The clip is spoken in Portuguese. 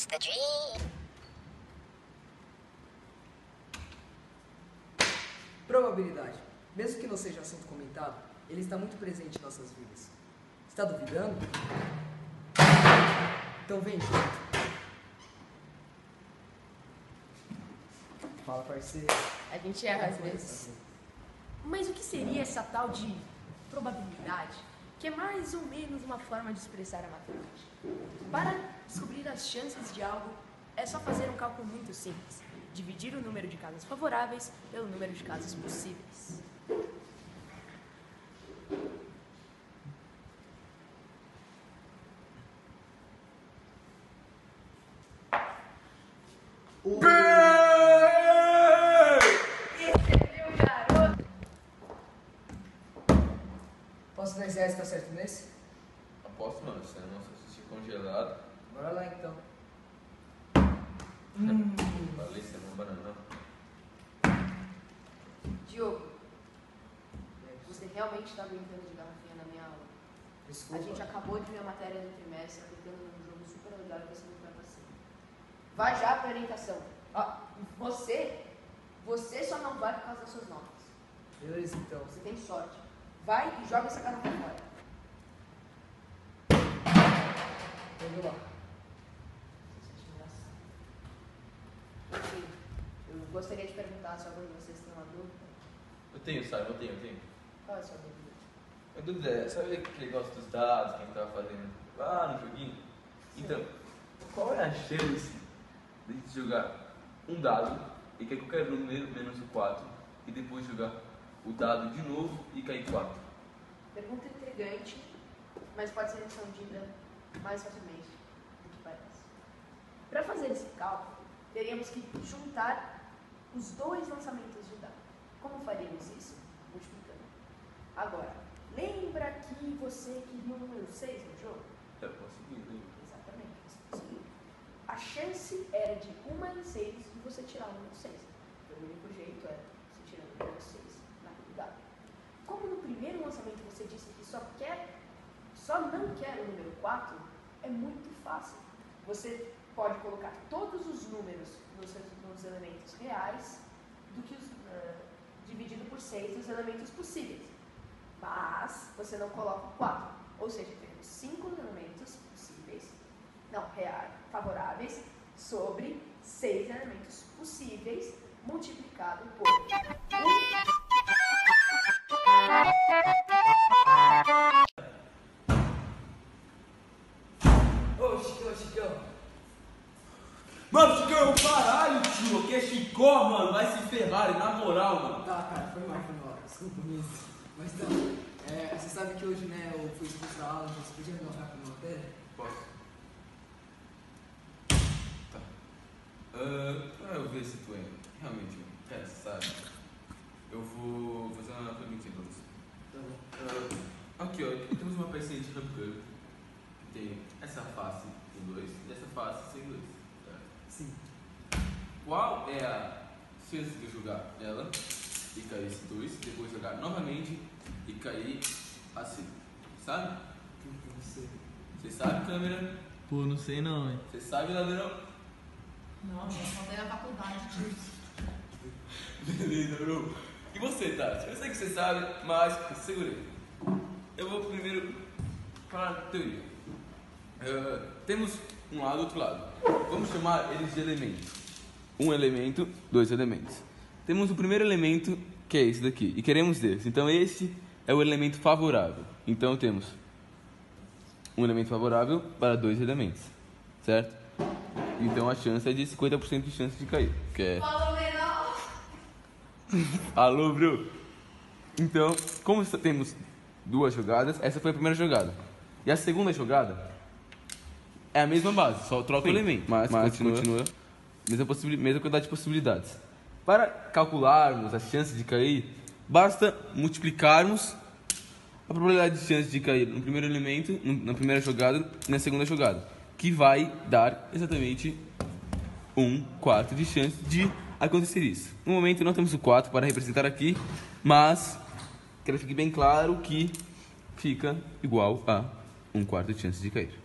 It's the dream. Probabilidade. Mesmo que não seja assunto comentado, ele está muito presente em nossas vidas. Está duvidando? Então vem junto. Fala, parceiro. A gente erra às vezes. Mas o que seria essa tal de probabilidade? Que é mais ou menos uma forma de expressar a matemática. Para descobrir as chances de algo, é só fazer um cálculo muito simples. Dividir o número de casos favoráveis pelo número de casos possíveis. Esse é meu garoto! Posso ver se está certo nesse? Aposto, mano, se é nosso sushi congelado. Bora lá então. Falei, você não banana. Diogo, você realmente está brincando de garrafinha na minha aula? Desculpa. A gente acabou de ver a matéria do trimestre, aplicando num jogo super legal que você não vai passar. Vai já para a orientação. Você só não vai por causa das suas notas. Beleza então. Você tem sorte. Vai e joga essa garrafa fora. Vamos lá. Enfim, eu gostaria de perguntar se algum de vocês tem uma dúvida. Eu tenho, sabe? Eu tenho. Qual é a sua dúvida? A dúvida é, sabe aquele negócio dos dados que a gente tava fazendo lá no joguinho? Então, qual é a chance de a gente jogar um dado e cair qualquer número menos o 4 e depois jogar o dado de novo e cair 4? Pergunta intrigante, mas pode ser respondida mais facilmente do que parece. Para fazer esse cálculo, teríamos que juntar os dois lançamentos de dado. Como faríamos isso? Multiplicando. Agora, lembra que você queria o número 6 no jogo? Eu consegui, lembra? Exatamente, você conseguiu. A chance era de 1 em 6 de você tirar o número 6. Então, o único jeito era você tirar o número 6 naquele dado. Como no primeiro lançamento você disse que só não quer o número 4, é muito fácil. Você pode colocar todos os números nos elementos reais do que dividido por 6 dos elementos possíveis. Mas você não coloca 4. Ou seja, temos 5 elementos possíveis, favoráveis, sobre 6 elementos possíveis, multiplicado por 1. Ô, Chicão. Mano, Chicão, caralho, tio. Aqui é Chicó, mano. Vai se ferrar, na moral, mano. Tá, cara, foi mal. Desculpa mesmo. Mas então, você sabe que hoje, né, eu fui expulso da aula, então você podia me colocar pra uma matéria? Posso? Tá. Pra eu ver se tu é realmente sabe? Eu vou fazer uma perguntinha pra você. Tá bom. Aqui, ó, temos uma pecinha de Hubcurve que tem essa face com 2 e essa face sem 2. Tá? Sim. Qual é a chance de eu jogar ela e cair esse 2, depois jogar novamente e cair assim? Sabe? Não sei. Você sabe, câmera? Pô, não sei não, hein. Você sabe, ladrão? Não, eu faltei na faculdade, tio. Beleza, bro. E você, Tati? Eu sei que você sabe, mas segurei. Eu vou primeiro falar a teoria. Temos um lado e outro lado. Vamos chamar eles de elementos. Um elemento, 2 elementos. Temos o primeiro elemento, que é esse daqui, e queremos desse. Então esse é o elemento favorável. Então temos um elemento favorável para 2 elementos, certo? Então a chance é de 50% de chance de cair, que é... Falou, menor! Alô, bro! Então, como temos 2 jogadas, essa foi a primeira jogada. E a segunda jogada é a mesma base, só troca o elemento, mas continua mesma quantidade de possibilidades. Para calcularmos as chances de cair, basta multiplicarmos a probabilidade de chance de cair no primeiro elemento, na primeira jogada e na segunda jogada, que vai dar exatamente 1/4 de chance de acontecer isso. No momento não temos o 4 para representar aqui, mas quero que fique bem claro que fica igual a 1/4 de chance de cair.